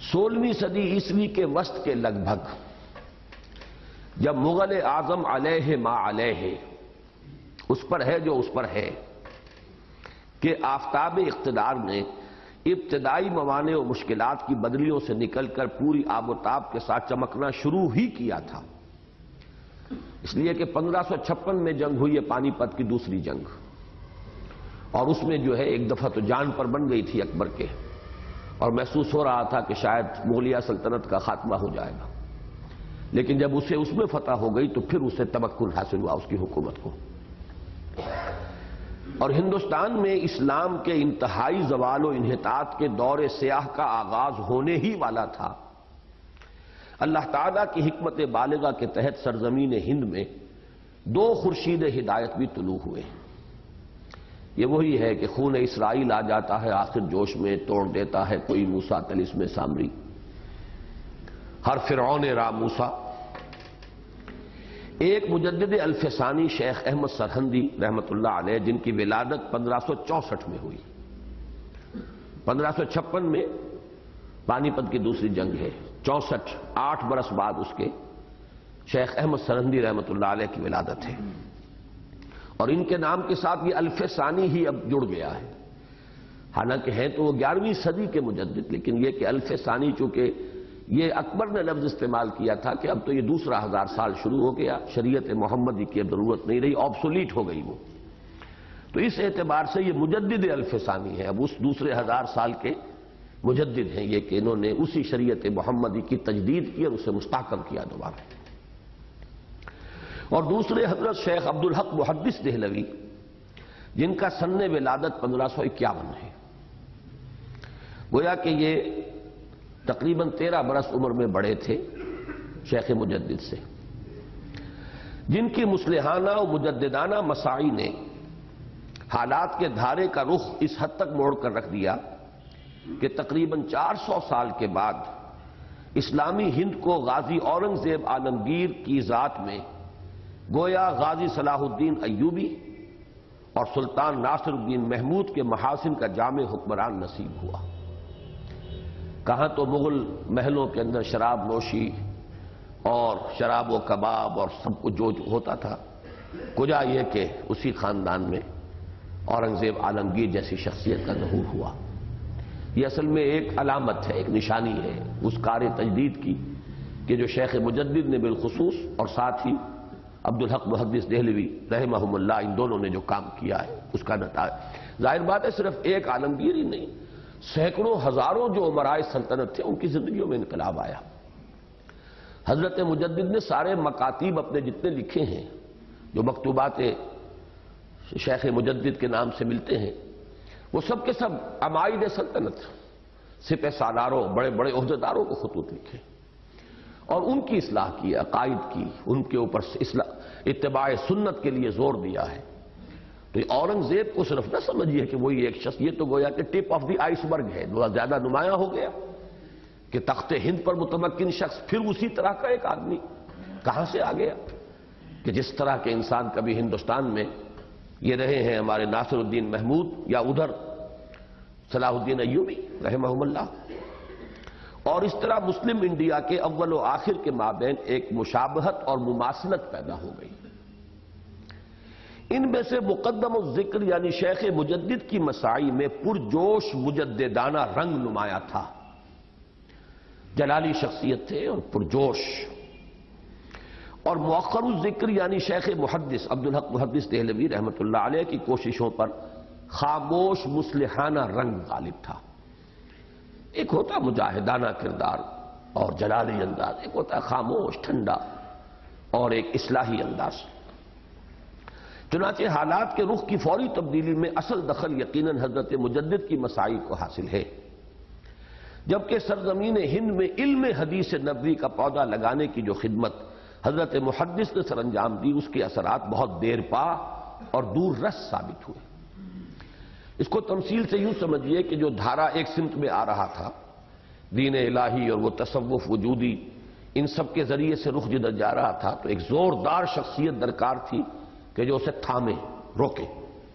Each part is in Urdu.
16ویں صدی عیسوی کے وسط کے لگ بھگ جب مغل اعظم علیہ ما علیہ اس پر ہے جو اس پر ہے کہ آفتاب اقتدار نے ابتدائی موانع و مشکلات کی بدلیوں سے نکل کر پوری آب و تاب کے ساتھ چمکنا شروع ہی کیا تھا، اس لیے کہ 1556 میں جنگ ہوئی ہے پانی پت کی دوسری جنگ، اور اس میں جو ہے ایک دفعہ تو جان پر بن گئی تھی اکبر کے، اور محسوس ہو رہا تھا کہ شاید مغلیہ سلطنت کا خاتمہ ہو جائے گا، لیکن جب اسے اس میں فتح ہو گئی تو پھر اسے تمکن حاصل ہوا اس کی حکومت کو، اور ہندوستان میں اسلام کے انتہائی زوال و انحطاط کے دور سیاہ کا آغاز ہونے ہی والا تھا۔ اللہ تعالیٰ کی حکمت بالغہ کے تحت سرزمین ہند میں 2 خورشید ہدایت بھی طلوع ہوئے۔ یہ وہی ہے کہ خون اسرائیل آ جاتا ہے آخر جوش میں، توڑ دیتا ہے کوئی موسیٰ طلسم سامری، ہر فرعون را موسیٰ۔ ایک مجدد الف ثانی شیخ احمد سرہندی رحمت اللہ علیہ، جن کی ولادت 1564 میں ہوئی، 1556 میں پانی پت کی دوسری جنگ ہے، 64 8 برس بعد اس کے شیخ احمد سرہندی رحمت اللہ علیہ کی ولادت ہے، اور ان کے نام کے ساتھ یہ الف ثانی ہی اب جڑ گیا ہے، حالانکہ ہیں تو وہ 11ویں صدی کے مجدد، لیکن یہ کہ الف ثانی چونکہ یہ اکبر نے لفظ استعمال کیا تھا کہ اب تو یہ دوسرا 1000 سال شروع ہو گیا، شریعت محمدی کی اب ضرورت نہیں رہی، آبسولیٹ ہو گئی وہ، تو اس اعتبار سے یہ مجدد الف ثانی ہے، اب اس دوسرے 1000 سال کے مجدد ہیں یہ کہ انہوں نے اسی شریعت محمدی کی تجدید کی اور اسے مستحکم کیا دوبارہ۔ اور دوسرے حضرت شیخ عبدالحق محدث دہلوی، جن کا سن ولادت 1551 ہے، گویا کہ یہ تقریباً 13 برس عمر میں بڑے تھے شیخ مجدد سے، جن کی مصلحانہ و مجددانہ مساعی نے حالات کے دھارے کا رخ اس حد تک موڑ کر رکھ دیا کہ تقریباً 400 سال کے بعد اسلامی ہند کو غازی اورنگزیب عالمگیر کی ذات میں گویا غازی صلاح الدین ایوبی اور سلطان ناصر الدین محمود کے محاسن کا جامع حکمران نصیب ہوا۔ کہاں تو مغل محلوں کے اندر شراب نوشی اور شراب و کباب اور سب کچھ جو ہوتا تھا، کجا یہ کہ اسی خاندان میں اورنگزیب عالمگیر جیسی شخصیت کا ظہور ہوا۔ یہ اصل میں ایک علامت ہے، ایک نشانی ہے اس کار تجدید کی کہ جو شیخ مجدد نے بالخصوص اور ساتھ ہی عبدالحق محدث دہلوی رحمہم اللہ، ان دونوں نے جو کام کیا ہے اس کا نتائج ظاہر بات ہے صرف ایک عالمگیر ہی نہیں، سینکڑوں ہزاروں جو امراء سلطنت تھے ان کی زندگیوں میں انقلاب آیا۔ حضرت مجدد نے سارے مکاتیب اپنے جتنے لکھے ہیں، جو مکتوبات شیخ مجدد کے نام سے ملتے ہیں، وہ سب کے سب عمائد سلطنت، سپہ سالاروں، بڑے بڑے عہدیداروں کو خطوط لکھے اور ان کی اصلاح کی، عقائد کی، ان کے اوپر اتباع سنت کے لیے زور دیا ہے۔ تو یہ اورنگزیب کو صرف نہ سمجھیے کہ وہی ایک شخص، یہ تو گویا کہ ٹپ آف دی آئس برگ ہے، بہت زیادہ نمایاں ہو گیا کہ تخت ہند پر متمکن شخص پھر اسی طرح کا ایک آدمی کہاں سے آ گیا کہ جس طرح کے انسان کبھی ہندوستان میں یہ رہے ہیں ہمارے ناصر الدین محمود یا ادھر صلاح الدین ایوبی رحمہم اللہ، اور اس طرح مسلم انڈیا کے اول و آخر کے مابین ایک مشابہت اور مماثلت پیدا ہو گئی۔ ان میں سے مقدم الذکر یعنی شیخ مجدد کی مساعی میں پرجوش مجددانہ رنگ نمایاں تھا، جلالی شخصیت تھے اور پرجوش، اور مؤخر الذکر یعنی شیخ محدث عبدالحق محدث دہلوی رحمت اللہ علیہ کی کوششوں پر خاموش مصلحانہ رنگ غالب تھا۔ ایک ہوتا مجاہدانہ کردار اور جلالی انداز، ایک ہوتا خاموش ٹھنڈا اور ایک اصلاحی انداز۔ چنانچہ حالات کے رخ کی فوری تبدیلی میں اصل دخل یقیناً حضرت مجدد کی مساعی کو حاصل ہے، جبکہ سرزمین ہند میں علم حدیث نبوی کا پودا لگانے کی جو خدمت حضرت محدث نے سر انجام دی، اس کے اثرات بہت دیر پا اور دور رس ثابت ہوئے۔ اس کو تمثیل سے یوں سمجھیے کہ جو دھارا ایک سمت میں آ رہا تھا، دین الہی اور وہ تصوف وجودی، ان سب کے ذریعے سے رخ جدھر جا رہا تھا، تو ایک زوردار شخصیت درکار تھی کہ جو اسے تھامے، روکے۔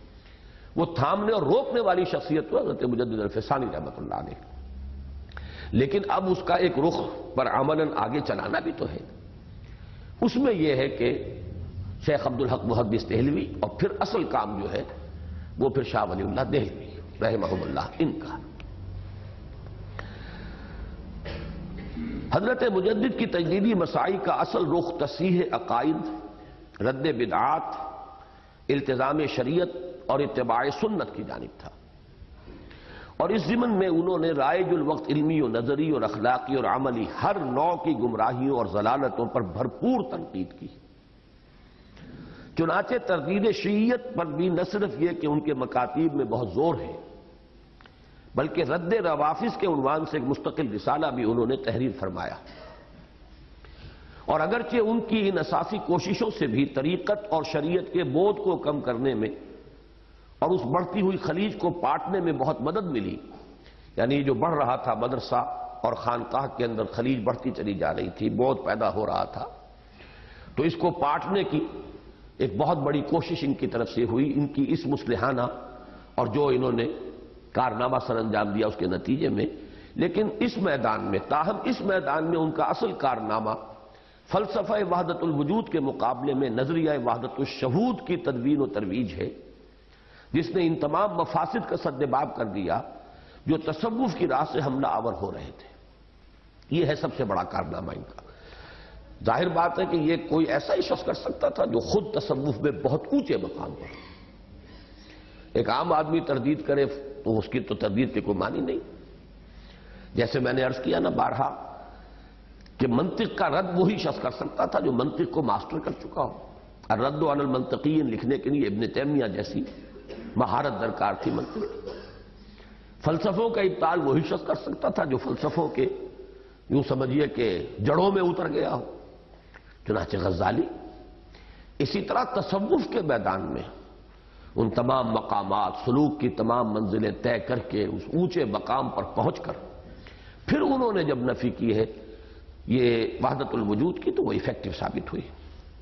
وہ تھامنے اور روکنے والی شخصیت تو حضرت مجدد الف ثانی رحمت اللہ علیہ، لیکن اب اس کا ایک رخ پر عملاً آگے چلانا بھی تو ہے. اس میں یہ ہے کہ شیخ عبدالحق محدث دہلوی اور پھر اصل کام جو ہے وہ پھر شاہ ولی اللہ دہلوی رحمہ اللہ ان کا. حضرت مجدد کی تجدیدی مساعی کا اصل رخ تصحیح عقائد، رد بدعات، التزام شریعت اور اتباع سنت کی جانب تھا، اور اس ضمن میں انہوں نے رائج الوقت علمی و نظری اور اخلاقی اور عملی ہر نوع کی گمراہیوں اور ضلالتوں پر بھرپور تنقید کی. چنانچہ تردید شیعیت پر بھی نہ صرف یہ کہ ان کے مکاتیب میں بہت زور ہے، بلکہ رد روافظ کے عنوان سے ایک مستقل رسالہ بھی انہوں نے تحریر فرمایا. اور اگرچہ ان کی ان اساسی کوششوں سے بھی طریقت اور شریعت کے بودھ کو کم کرنے میں اور اس بڑھتی ہوئی خلیج کو پاٹنے میں بہت مدد ملی، یعنی جو بڑھ رہا تھا مدرسہ اور خانقاہ کے اندر خلیج بڑھتی چلی جا رہی تھی، بودھ پیدا ہو رہا تھا، تو اس کو پاٹنے کی ایک بہت بڑی کوشش ان کی طرف سے ہوئی. ان کی اس مصلحانہ اور جو انہوں نے کارنامہ سر انجام دیا اس کے نتیجے میں. لیکن اس میدان میں، تاہم اس میدان میں ان کا اصل کارنامہ فلسفہ وحدت الوجود کے مقابلے میں نظریہ وحدت الشہود کی تدوین و ترویج ہے، جس نے ان تمام مفاسد کا سدباب کر دیا جو تصوف کی راہ سے حملہ آور ہو رہے تھے. یہ ہے سب سے بڑا کارنامہ ان کا. ظاہر بات ہے کہ یہ کوئی ایسا ہی شخص کر سکتا تھا جو خود تصوف میں بہت اونچے مقام پر. ایک عام آدمی تردید کرے تو اس کی تو تردید کے کوئی معنی نہیں. جیسے میں نے عرض کیا نا بارہا کہ منطق کا رد وہی شخص کر سکتا تھا جو منطق کو ماسٹر کر چکا ہو. الرد علی المنطقین لکھنے کے لیے ابن تیمیہ جیسی مہارت درکار تھی منطق. فلسفوں کا ابطال وہی شخص کر سکتا تھا جو فلسفوں کے یوں سمجھیے کہ جڑوں میں اتر گیا ہو، چنانچہ غزالی. اسی طرح تصوف کے میدان میں ان تمام مقامات، سلوک کی تمام منزلیں طے کر کے اس اونچے مقام پر پہنچ کر پھر انہوں نے جب نفی کی ہے یہ وحدت الوجود کی تو وہ ایفیکٹو ثابت ہوئی.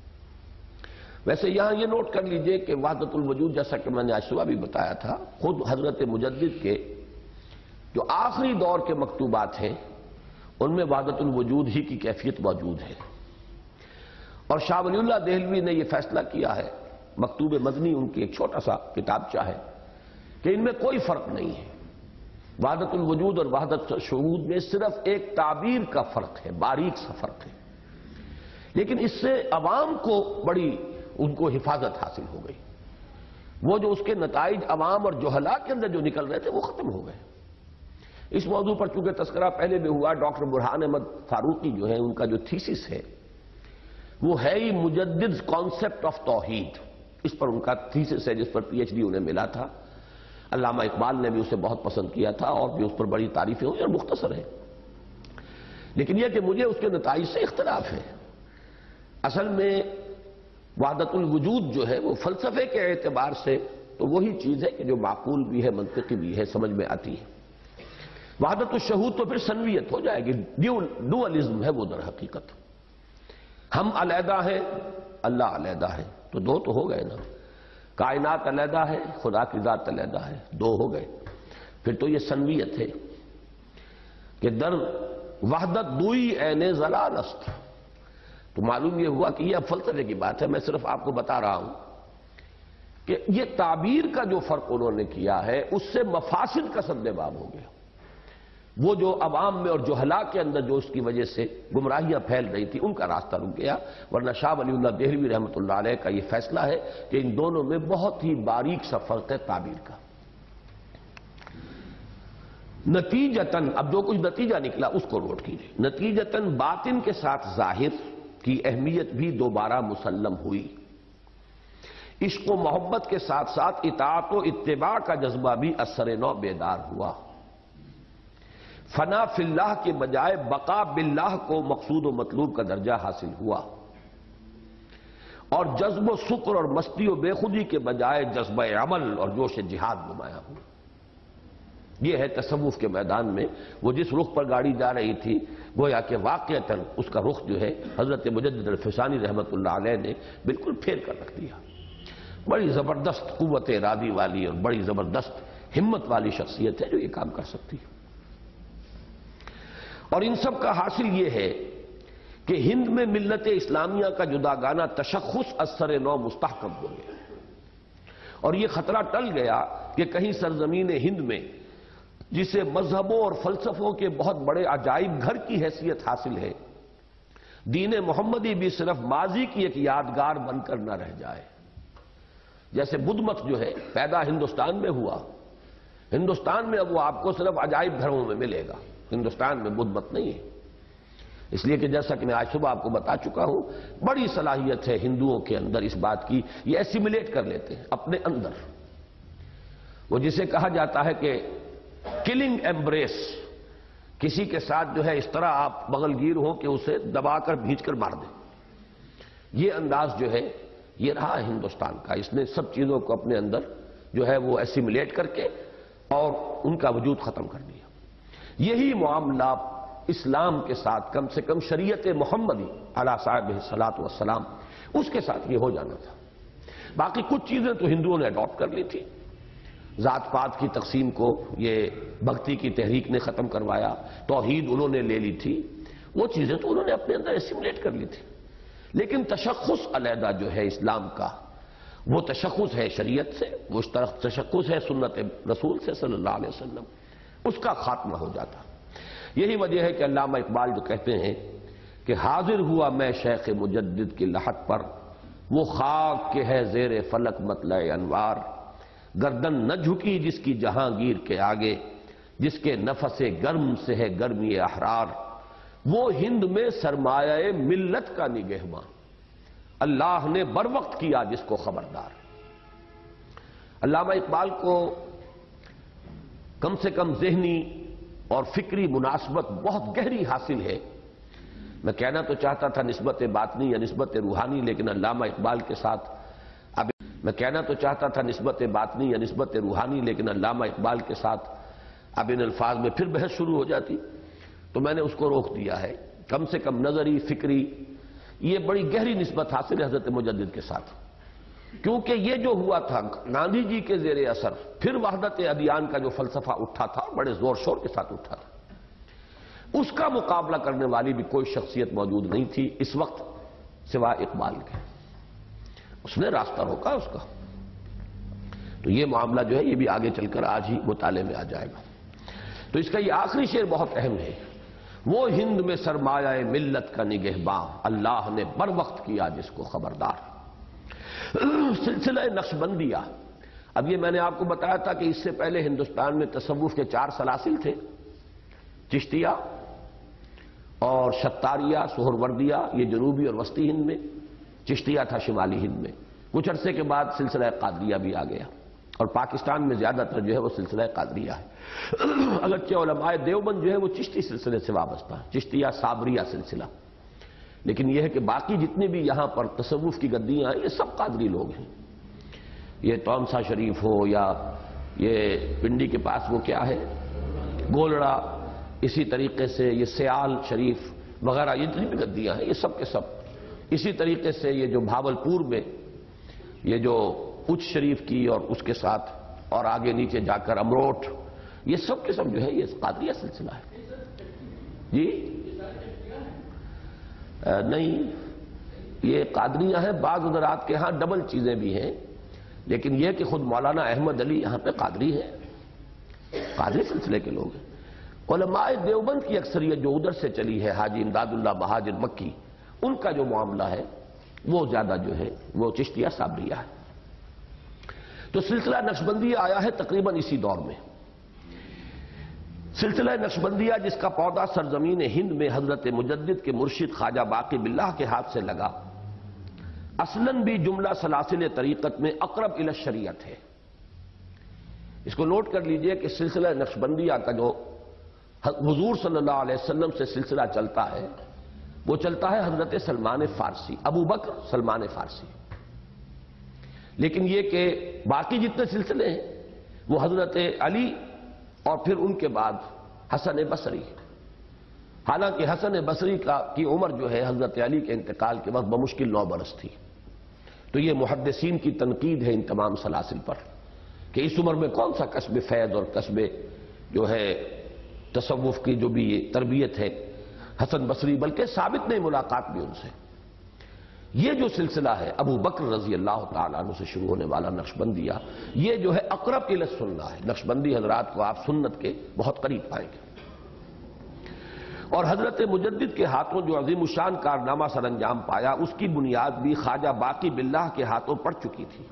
ویسے یہاں یہ نوٹ کر لیجئے کہ وحدت الوجود جیسا کہ میں نے آج صبح بھی بتایا تھا، خود حضرت مجدد کے جو آخری دور کے مکتوبات ہیں ان میں وحدت الوجود ہی کی کیفیت موجود ہے. اور شاہ ولی اللہ دہلوی نے یہ فیصلہ کیا ہے، مکتوب مدنی ان کی ایک چھوٹا سا کتابچہ ہے، کہ ان میں کوئی فرق نہیں ہے. وحدت الوجود اور وحدت الشہود میں صرف ایک تعبیر کا فرق ہے، باریک سا فرق ہے، لیکن اس سے عوام کو بڑی ان کو حفاظت حاصل ہو گئی. وہ جو اس کے نتائج عوام اور جہلاء کے اندر جو نکل رہے تھے وہ ختم ہو گئے. اس موضوع پر چونکہ تذکرہ پہلے بھی ہوا، ڈاکٹر برہان احمد فاروقی جو ہے ان کا جو تھیسس ہے وہ ہے ہی مجدد کانسیپٹ آف توحید. اس پر ان کا تھیسس ہے جس پر پی ایچ ڈی انہیں ملا تھا. علامہ اقبال نے بھی اسے بہت پسند کیا تھا اور بھی اس پر بڑی تعریفیں ہوئی اور مختصر ہے. لیکن یہ کہ مجھے اس کے نتائج سے اختلاف ہے. اصل میں وحدت الوجود جو ہے وہ فلسفے کے اعتبار سے تو وہی چیز ہے کہ جو معقول بھی ہے، منطقی بھی ہے، سمجھ میں آتی ہے. وحدت الشہود تو پھر سنویت ہو جائے گی، ڈوئلزم ہے وہ در حقیقت. ہم علیحدہ ہیں، اللہ علیحدہ ہے، تو دو تو ہو گئے نا. کائنات علیحدہ ہے، خدا کی ذات علیحدہ ہے، دو ہو گئے. پھر تو یہ سنویت ہے کہ در وحدت دوئی عین ضلال است. تو معلوم یہ ہوا کہ یہ اب فلسفے کی بات ہے، میں صرف آپ کو بتا رہا ہوں کہ یہ تعبیر کا جو فرق انہوں نے کیا ہے اس سے مفاسد کا سدباب ہو گیا. وہ جو عوام میں اور جہلاء کے اندر جو اس کی وجہ سے گمراہیاں پھیل رہی تھی ان کا راستہ رک گیا. ورنہ شاہ ولی اللہ دہلوی رحمۃ اللہ علیہ کا یہ فیصلہ ہے کہ ان دونوں میں بہت ہی باریک سا فرق ہے تعبیر کا. نتیجتاً اب جو کچھ نتیجہ نکلا اس کو نوٹ کیجیے. نتیجتاً باطن کے ساتھ ظاہر کی اہمیت بھی دوبارہ مسلم ہوئی. عشق و محبت کے ساتھ ساتھ اطاعت و اتباع کا جذبہ بھی اثر نو بیدار ہوا. فنا فی اللہ کے بجائے بقا باللہ کو مقصود و مطلوب کا درجہ حاصل ہوا. اور جذب و سکر اور مستی و بے خودی کے بجائے جذبہ عمل اور جوش جہاد نمایاں ہوا. یہ ہے تصوف کے میدان میں وہ جس رخ پر گاڑی جا رہی تھی گویا کہ واقعتاً اس کا رخ جو ہے حضرت مجدد الفسانی رحمۃ اللہ علیہ نے بالکل پھیر کر رکھ دیا. بڑی زبردست قوت ارادی والی اور بڑی زبردست ہمت والی شخصیت ہے جو یہ کام کر سکتی ہے. اور ان سب کا حاصل یہ ہے کہ ہند میں ملت اسلامیہ کا جداگانہ تشخص اثر نو مستحکم ہو گیا، اور یہ خطرہ ٹل گیا کہ کہیں سرزمین ہند میں جسے مذہبوں اور فلسفوں کے بہت بڑے عجائب گھر کی حیثیت حاصل ہے، دین محمدی بھی صرف ماضی کی ایک یادگار بن کر نہ رہ جائے۔ جیسے بدھ مت جو ہے پیدا ہندوستان میں ہوا، ہندوستان میں اب وہ آپ کو صرف عجائب گھروں میں ملے گا، ہندوستان میں بدھ مت نہیں ہے، اس لیے کہ جیسا کہ میں آج صبح آپ کو بتا چکا ہوں، بڑی صلاحیت ہے ہندوؤں کے اندر اس بات کی، یہ ایسیمیلیٹ کر لیتے ہیں اپنے اندر۔ وہ جسے کہا جاتا ہے کہ کلنگ ایمبریس، کسی کے ساتھ جو ہے اس طرح آپ بغل گیر ہو کہ اسے دبا کر بھینچ کر مار دیں، یہ انداز جو ہے یہ رہا ہے ہندوستان کا۔ اس نے سب چیزوں کو اپنے اندر جو ہے وہ ایسیمیلیٹ کر کے اور ان کا وجود ختم کر دیا۔ یہی معاملہ اسلام کے ساتھ، کم سے کم شریعت محمدی علیہ صاحب الصلاۃ والسلام، اس کے ساتھ یہ ہو جانا تھا۔ باقی کچھ چیزیں تو ہندوؤں نے اڈاپٹ کر لی تھی، ذات پات کی تقسیم کو یہ بھکتی کی تحریک نے ختم کروایا، توحید انہوں نے لے لی تھی، وہ چیزیں تو انہوں نے اپنے اندر ایسیمیلیٹ کر لی تھی، لیکن تشخص علیحدہ جو ہے اسلام کا، وہ تشخص ہے شریعت سے، وہ اس طرح تشخص ہے سنت رسول سے صلی اللہ علیہ وسلم، اس کا خاتمہ ہو جاتا۔ یہی وجہ ہے کہ علامہ اقبال جو کہتے ہیں کہ حاضر ہوا میں شیخ مجدد کی لحد پر، وہ خاک کے ہے زیر فلک مطلع انوار، گردن نہ جھکی جس کی جہانگیر کے آگے، جس کے نفس گرم سے ہے گرمی احرار، وہ ہند میں سرمایہ ملت کا نگہباں، اللہ نے بر وقت کیا جس کو خبردار۔ علامہ اقبال کو کم سے کم ذہنی اور فکری مناسبت بہت گہری حاصل ہے۔ میں کہنا تو چاہتا تھا نسبت باطنی یا نسبت روحانی، لیکن علامہ اقبال کے ساتھ علامہ اقبال کے ساتھ اب ان الفاظ میں پھر بحث شروع ہو جاتی، تو میں نے اس کو روک دیا ہے۔ کم سے کم نظری، فکری، یہ بڑی گہری نسبت حاصل ہے حضرت مجدد کے ساتھ، کیونکہ یہ جو ہوا تھا گاندھی جی کے زیر اثر، پھر وحدت ادیان کا جو فلسفہ اٹھا تھا، بڑے زور شور کے ساتھ اٹھا تھا، اس کا مقابلہ کرنے والی بھی کوئی شخصیت موجود نہیں تھی اس وقت سوائے اقبال کے۔ اس نے راستہ روکا اس کا۔ تو یہ معاملہ جو ہے یہ بھی آگے چل کر آج ہی مطالعے میں آ جائے گا۔ تو اس کا یہ آخری شعر بہت اہم ہے، وہ ہند میں سرمایہ ملت کا نگہباں، اللہ نے بر وقت کیا جس کو خبردار۔ سلسلہ نقشبندیہ، اب یہ میں نے آپ کو بتایا تھا کہ اس سے پہلے ہندوستان میں تصوف کے 4 سلاسل تھے، چشتیہ اور ستاریہ، سہروردیہ، یہ جنوبی اور وسطی ہند میں، چشتیہ تھا شمالی ہند میں، کچھ عرصے کے بعد سلسلہ قادریہ بھی آ گیا، اور پاکستان میں زیادہ تر جو ہے وہ سلسلہ قادریہ ہے۔ اگرچہ علماء دیوبند جو ہے وہ چشتی سلسلے سے وابستہ ہے، چشتیہ صابریہ سلسلہ، لیکن یہ ہے کہ باقی جتنے بھی یہاں پر تصوف کی گدیاں ہیں یہ سب قادری لوگ ہیں۔ یہ تونسا شریف ہو یا یہ پنڈی کے پاس وہ کیا ہے گولڑا، اسی طریقے سے یہ سیال شریف وغیرہ جتنی بھی گدیاں ہیں یہ سب کے سب، اسی طریقے سے یہ جو بھاولپور میں یہ جو اچ شریف کی اور اس کے ساتھ اور آگے نیچے جا کر امروٹ، یہ سب کے سب جو ہے یہ قادریہ سلسلہ ہے۔ جی نہیں، یہ قادریہ ہیں، بعض حضرات کے ہاں ڈبل چیزیں بھی ہیں، لیکن یہ کہ خود مولانا احمد علی یہاں پہ قادری ہے، قادری سلسلے کے لوگ ہیں۔ علماء دیوبند کی اکثریت جو ادھر سے چلی ہے، حاجی امداد اللہ مہاجر مکی، ان کا جو معاملہ ہے وہ زیادہ جو ہے وہ چشتیہ صابریہ ہے۔ تو سلسلہ نقشبندیہ آیا ہے تقریباً اسی دور میں۔ سلسلہ نقشبندیہ جس کا پودا سرزمین ہند میں حضرت مجدد کے مرشد خواجہ باقی باللہ کے ہاتھ سے لگا، اصلاً بھی جملہ سلاسل طریقت میں اقرب الی الشریعت ہے۔ اس کو نوٹ کر لیجئے کہ سلسلہ نقشبندیہ کا جو حضور صلی اللہ علیہ وسلم سے سلسلہ چلتا ہے وہ چلتا ہے حضرت سلمان فارسی، ابو بکر سلمان فارسی، لیکن یہ کہ باقی جتنے سلسلے ہیں وہ حضرت علی اور پھر ان کے بعد حسن بصری، حالانکہ حسن بصری کی عمر جو ہے حضرت علی کے انتقال کے وقت بمشکل 9 برس تھی۔ تو یہ محدثین کی تنقید ہے ان تمام سلاسل پر کہ اس عمر میں کون سا کسب فیض اور کسب جو ہے تصوف کی جو بھی یہ تربیت ہے، حسن بصری، بلکہ ثابت نے ملاقات بھی ان سے. یہ جو سلسلہ ہے ابو بکر رضی اللہ تعالیٰ عنہ سے شروع ہونے والا نقشبندیہ، یہ جو ہے اقرب الی السنہ ہے. نقشبندی حضرات کو آپ سنت کے بہت قریب پائیں گے. اور حضرت مجدد کے ہاتھوں جو عظیم الشان کارنامہ سر انجام پایا، اس کی بنیاد بھی خواجہ باقی باللہ کے ہاتھوں پڑ چکی تھی.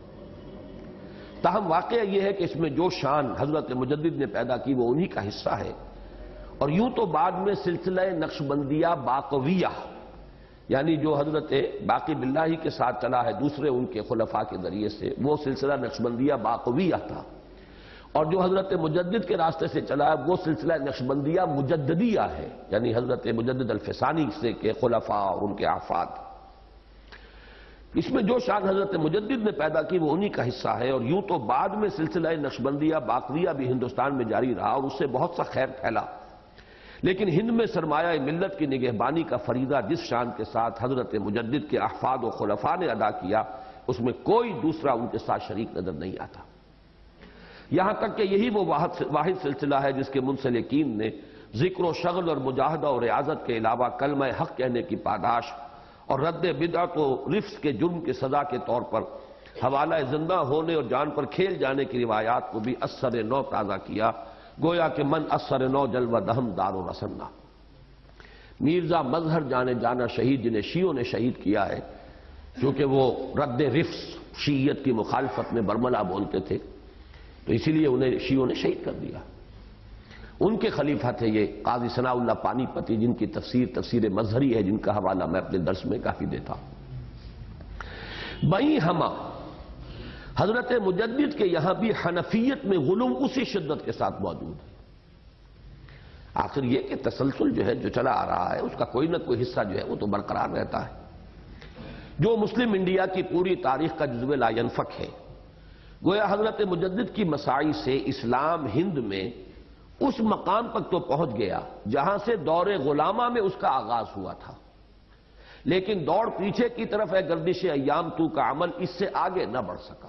تاہم واقعہ یہ ہے کہ اس میں جو شان حضرت مجدد نے پیدا کی وہ انہی کا حصہ ہے. اور یوں تو بعد میں سلسلہ نقشبندیہ باقویہ، یعنی جو حضرت باقی باللہ ہی کے ساتھ چلا ہے دوسرے ان کے خلفاء کے ذریعے سے، وہ سلسلہ نقشبندیہ باقویہ تھا. اور جو حضرت مجدد کے راستے سے چلا ہے وہ سلسلہ نقشبندیہ مجددیہ ہے، یعنی حضرت مجدد الفسانی سے کے خلفاء اور ان کے آفاد. اس میں جو شان حضرت مجدد نے پیدا کی وہ انہی کا حصہ ہے. اور یوں تو بعد میں سلسلہ نقشبندیہ باقویہ بھی ہندوستان میں جاری رہا اور اس سے بہت سا خیر پھیلا. لیکن ہند میں سرمایہ ملت کی نگہبانی کا فریضہ جس شان کے ساتھ حضرت مجدد کے احفاد و خلفاء نے ادا کیا، اس میں کوئی دوسرا ان کے ساتھ شریک نظر نہیں آتا. یہاں تک کہ یہی وہ واحد سلسلہ ہے جس کے منسلکین نے ذکر و شغل اور مجاہدہ و ریاضت کے علاوہ کلمہ حق کہنے کی پاداش اور رد بدعت و رفض کے جرم کی سزا کے طور پر حوالہ زندہ ہونے اور جان پر کھیل جانے کی روایات کو بھی اثر نو تازہ کیا. گویا کہ من اثر نو جلوہ دہم دار و رسنا. میرزا مظہر جانے جانا شہید جنہیں شیعوں نے شہید کیا ہے، کیونکہ وہ رد رفض شیعیت کی مخالفت میں برملا بولتے تھے، تو اسی لیے انہیں شیعوں نے شہید کر دیا. ان کے خلیفہ تھے یہ قاضی ثناء اللہ پانی پتی، جن کی تفسیر مظہری ہے، جن کا حوالہ میں اپنے درس میں کافی دیتا ہوں. بئیں ہما حضرت مجدد کے یہاں بھی حنفیت میں غلو اسی شدت کے ساتھ موجود ہے. آخر یہ کہ تسلسل جو ہے جو چلا آ رہا ہے اس کا کوئی نہ کوئی حصہ جو ہے وہ تو برقرار رہتا ہے. جو مسلم انڈیا کی پوری تاریخ کا جزو لا ینفک ہے، گویا حضرت مجدد کی مساعی سے اسلام ہند میں اس مقام تک تو پہنچ گیا جہاں سے دور غلامہ میں اس کا آغاز ہوا تھا. لیکن دوڑ پیچھے کی طرف ہے گردش ایام تو کا عمل اس سے آگے نہ بڑھ سکا.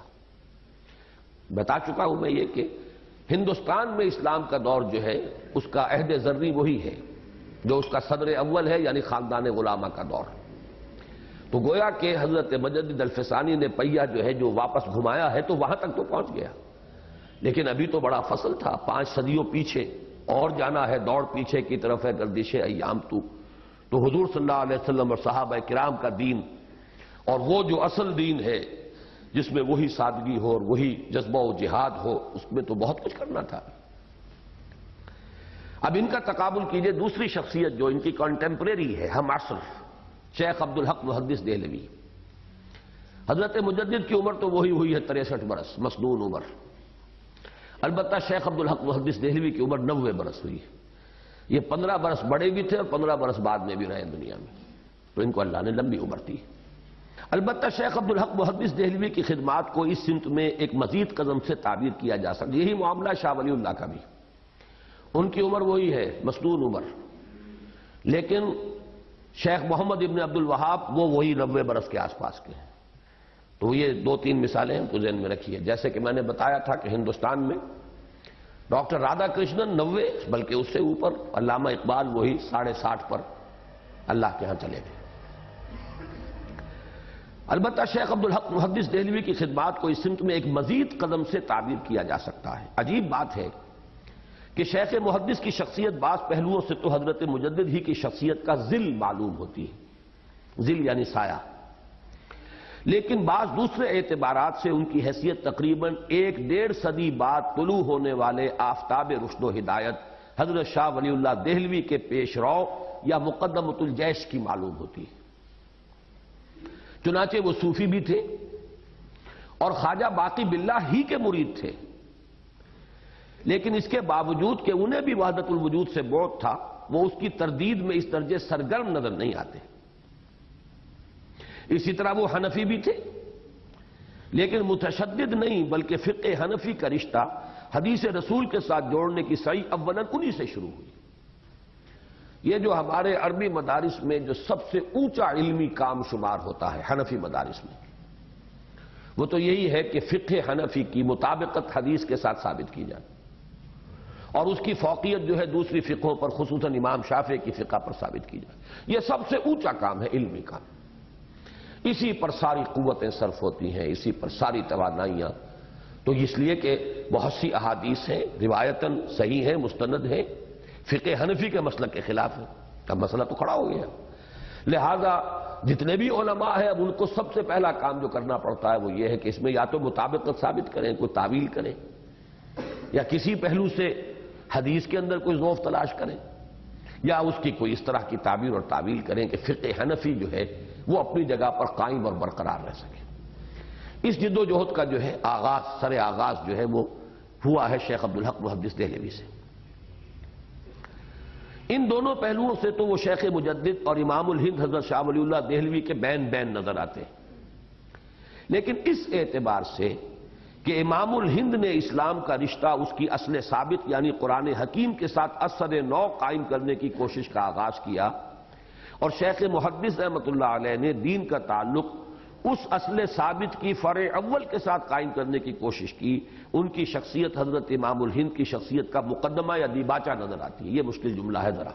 بتا چکا ہوں میں یہ کہ ہندوستان میں اسلام کا دور جو ہے اس کا عہد ذری وہی ہے جو اس کا صدر اول ہے، یعنی خاندان غلامہ کا دور. تو گویا کہ حضرت مجدد الفسانی نے پہیہ جو ہے جو واپس گھمایا ہے تو وہاں تک تو پہنچ گیا. لیکن ابھی تو بڑا فصل تھا، 5 صدیوں پیچھے اور جانا ہے. دوڑ پیچھے کی طرف ہے گردش ایام تو حضور صلی اللہ علیہ وسلم اور صحابہ کرام کا دین اور وہ جو اصل دین ہے جس میں وہی سادگی ہو اور وہی جذبہ و جہاد ہو، اس میں تو بہت کچھ کرنا تھا. اب ان کا تقابل کیجئے دوسری شخصیت جو ان کی کنٹمپریری ہے، ہم عصر، شیخ عبدالحق محدث دہلوی. حضرت مجدد کی عمر تو وہی ہوئی ہے 63 برس مسنون عمر. البتہ شیخ عبدالحق محدث دہلوی کی عمر 90 برس ہوئی ہے. یہ 15 برس بڑے بھی تھے اور 15 برس بعد میں بھی رہے دنیا میں، تو ان کو اللہ نے لمبی عمر دی. البتہ شیخ عبدالحق محدث دہلوی کی خدمات کو اس سمت میں ایک مزید قدم سے تعبیر کیا جا سکتا. یہی معاملہ شاہ ولی اللہ کا بھی. ان کی عمر وہی ہے مسنون عمر، لیکن شیخ محمد ابن عبد الوہاب وہی 90 برس کے آس پاس کے ہیں. تو یہ 2-3 مثالیں ہم کو ذہن میں رکھیے. جیسے کہ میں نے بتایا تھا کہ ہندوستان میں ڈاکٹر رادھا کرشنن 90 بلکہ اس سے اوپر، علامہ اقبال وہی 60.5 پر اللہ کے ہاں چلے گئے. البتہ شیخ عبدالحق محدث دہلوی کی خدمات کو اس سمت میں ایک مزید قدم سے تعبیر کیا جا سکتا ہے. عجیب بات ہے کہ شیخ محدث کی شخصیت بعض پہلوؤں سے تو حضرت مجدد ہی کی شخصیت کا ظل معلوم ہوتی ہے، ظل یعنی سایہ، لیکن بعض دوسرے اعتبارات سے ان کی حیثیت تقریباً 1-1.5 صدی بعد طلوع ہونے والے آفتاب رشد و ہدایت حضرت شاہ ولی اللہ دہلوی کے پیش رو یا مقدمۃ الجیش کی معلوم ہوتی ہے. چنانچہ وہ صوفی بھی تھے اور خواجہ باقی باللہ ہی کے مرید تھے، لیکن اس کے باوجود کہ انہیں بھی وحدت الوجود سے بعد تھا، وہ اس کی تردید میں اس درجے سرگرم نظر نہیں آتے. اسی طرح وہ حنفی بھی تھے، لیکن متشدد نہیں، بلکہ فقہ حنفی کا رشتہ حدیث رسول کے ساتھ جوڑنے کی سعی اولاً انہی سے شروع ہوئی. یہ جو ہمارے عربی مدارس میں جو سب سے اونچا علمی کام شمار ہوتا ہے حنفی مدارس میں، وہ تو یہی ہے کہ فقہ حنفی کی مطابقت حدیث کے ساتھ ثابت کی جائے. اور اس کی فوقیت جو ہے دوسری فقہوں پر خصوصاً امام شافعی کی فقہ پر ثابت کی جائے. یہ سب سے اونچا کام ہے علمی کام. اسی پر ساری قوتیں صرف ہوتی ہیں، اسی پر ساری توانائیاں. تو اس لیے کہ بہت سی احادیث ہیں روایتاً صحیح ہیں، مستند ہیں، فقہ حنفی کے مسلک کے خلاف ہیں. اب مسئلہ تو کھڑا ہو گیا. لہذا جتنے بھی علماء ہیں اب ان کو سب سے پہلا کام جو کرنا پڑتا ہے وہ یہ ہے کہ اس میں یا تو مطابقت ثابت کریں، کوئی تعویل کریں، یا کسی پہلو سے حدیث کے اندر کوئی ذوف تلاش کریں، یا اس کی کوئی اس طرح کی تعبیر اور تعویل کریں کہ فقہ حنفی جو ہے وہ اپنی جگہ پر قائم اور برقرار رہ سکے. اس جد و جہد کا جو ہے سر آغاز جو ہے وہ ہوا ہے شیخ عبدالحق محدث دہلوی سے. ان دونوں پہلوؤں سے تو وہ شیخ مجدد اور امام الہند حضرت شاہ ولی اللہ دہلوی کے بین نظر آتے ہیں. لیکن اس اعتبار سے کہ امام الہند نے اسلام کا رشتہ اس کی اصل ثابت یعنی قرآن حکیم کے ساتھ اثر نو قائم کرنے کی کوشش کا آغاز کیا، اور شیخ محدث رحمۃ اللہ علیہ نے دین کا تعلق اس اصل ثابت کی فرع اول کے ساتھ قائم کرنے کی کوشش کی. ان کی شخصیت حضرت امام الہند کی شخصیت کا مقدمہ یا دیباچہ نظر آتی ہے. یہ مشکل جملہ ہے ذرا.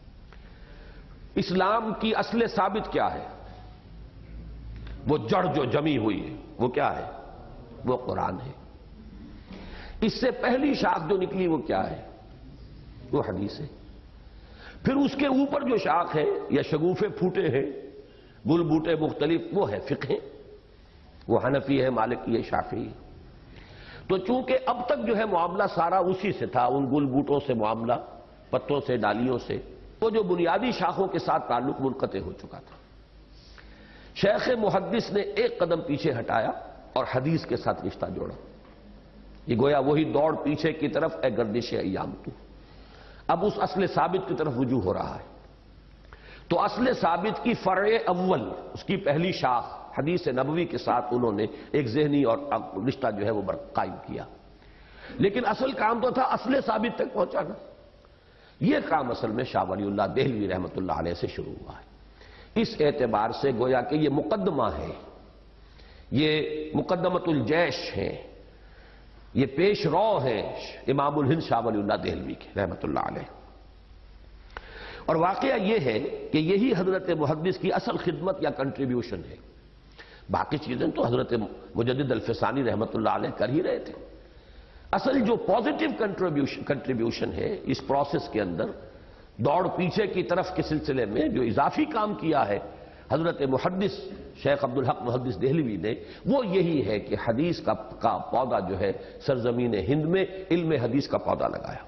اسلام کی اصل ثابت کیا ہے؟ وہ جڑ جو جمی ہوئی ہے وہ کیا ہے؟ وہ قرآن ہے. اس سے پہلی شاخ جو نکلی وہ کیا ہے؟ وہ حدیث ہے. پھر اس کے اوپر جو شاخ ہے یا شگوفے پھوٹے ہیں، گل بوٹے مختلف، وہ ہے فقہ. وہ حنفی ہے، مالکی ہے، شافعی ہے. تو چونکہ اب تک جو ہے معاملہ سارا اسی سے تھا، ان گل بوٹوں سے معاملہ، پتوں سے، ڈالیوں سے، وہ جو بنیادی شاخوں کے ساتھ تعلق منقطع ہو چکا تھا. شیخ محدث نے ایک قدم پیچھے ہٹایا اور حدیث کے ساتھ رشتہ جوڑا. یہ گویا وہی دوڑ پیچھے کی طرف اے گردش ایام تو. اب اس اصل ثابت کی طرف رجوع ہو رہا ہے. تو اصل ثابت کی فرع اول، اس کی پہلی شاخ حدیث نبوی کے ساتھ انہوں نے ایک ذہنی اور رشتہ جو ہے وہ قائم کیا. لیکن اصل کام تو تھا اصل ثابت تک پہنچانا. یہ کام اصل میں شاہ ولی اللہ دہلوی رحمۃ اللہ علیہ سے شروع ہوا ہے. اس اعتبار سے گویا کہ یہ مقدمہ ہے، یہ مقدمۃ الجیش ہیں، یہ پیش رو ہیں امام الہند شاہ ولی اللہ دہلوی کے رحمۃ اللہ علیہ. اور واقعہ یہ ہے کہ یہی حضرت محدث کی اصل خدمت یا کنٹریبیوشن ہے. باقی چیزیں تو حضرت مجدد الفسانی رحمۃ اللہ علیہ کر ہی رہے تھے. اصل جو پازیٹیو کنٹریبیوشن ہے اس پروسیس کے اندر، دوڑ پیچھے کی طرف کے سلسلے میں جو اضافی کام کیا ہے حضرت محدث شیخ عبدالحق محدث دہلوی نے، وہ یہی ہے کہ حدیث کا پودا جو ہے سرزمین ہند میں علم حدیث کا پودا لگایا.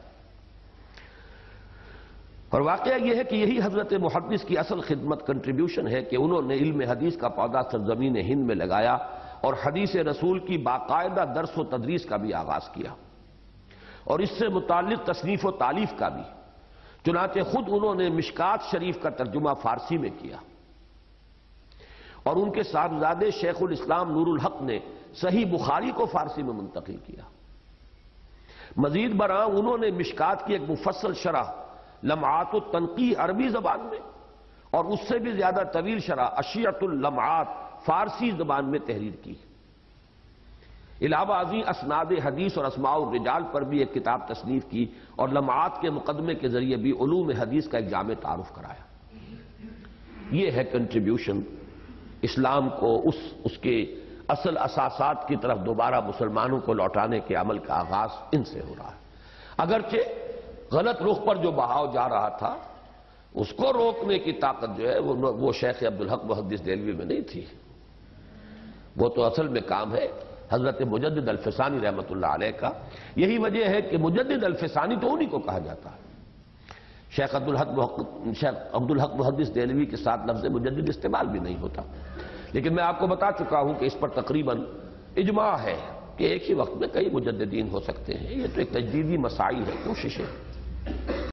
اور واقعہ یہ ہے کہ یہی حضرت محدث کی اصل خدمت کنٹریبیوشن ہے کہ انہوں نے علم حدیث کا پودا سرزمین ہند میں لگایا اور حدیث رسول کی باقاعدہ درس و تدریس کا بھی آغاز کیا، اور اس سے متعلق تصنیف و تالیف کا بھی. چنانچہ خود انہوں نے مشکات شریف کا ترجمہ فارسی میں کیا، اور ان کے صاحبزادے شیخ الاسلام نور الحق نے صحیح بخاری کو فارسی میں منتقل کیا. مزید برآں انہوں نے مشکات کی ایک مفصل شرح لمعات التنقیح عربی زبان میں، اور اس سے بھی زیادہ طویل شرح اشیعۃ اللمعات فارسی زبان میں تحریر کی. علاوہ ازیں اسناد حدیث اور اسماء الرجال پر بھی ایک کتاب تصنیف کی، اور لمعات کے مقدمے کے ذریعے بھی علوم حدیث کا ایک جامع تعارف کرایا. یہ ہے کنٹریبیوشن اسلام کو اس کے اصل اساسات کی طرف دوبارہ مسلمانوں کو لوٹانے کے عمل کا آغاز ان سے ہو رہا ہے. اگرچہ غلط رخ پر جو بہاؤ جا رہا تھا اس کو روکنے کی طاقت جو ہے وہ شیخ عبدالحق محدث دہلوی میں نہیں تھی. وہ تو اصل میں کام ہے حضرت مجدد الفسانی رحمۃ اللہ علیہ کا. یہی وجہ ہے کہ مجدد الفسانی تو انہی کو کہا جاتا ہے. شیخ عبدالحق محدث دہلوی کے ساتھ لفظ مجدد استعمال بھی نہیں ہوتا. لیکن میں آپ کو بتا چکا ہوں کہ اس پر تقریباً اجماع ہے کہ ایک ہی وقت میں کئی مجددین ہو سکتے ہیں. یہ تو ایک تجدیدی مساعی ہے، کوشش ہے.